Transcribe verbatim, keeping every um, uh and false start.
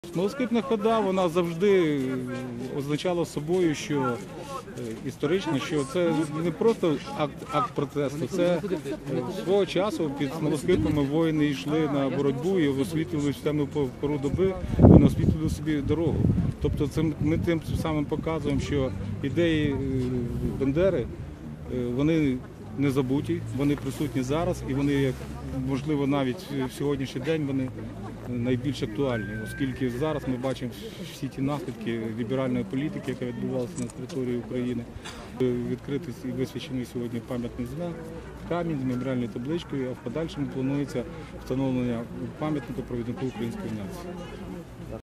Смолоскипна хода, вона завжди означала собою, що історично, що це не просто акт, акт протесту, це свого часу під смолоскипами воїни йшли на боротьбу і освітлювали в темну пору доби, вони освітлювали собі дорогу. Тобто це ми тим самим показуємо, що ідеї Бендери, вони не забуті, вони присутні зараз і вони, як можливо, навіть в сьогоднішній день вони найбільш актуальні, оскільки зараз ми бачимо всі ті наслідки ліберальної політики, яка відбувалася на території України. Відкритий і висвячений сьогодні пам'ятний знак, камінь з меморіальною табличкою, а в подальшому планується встановлення пам'ятника провіднику української нації.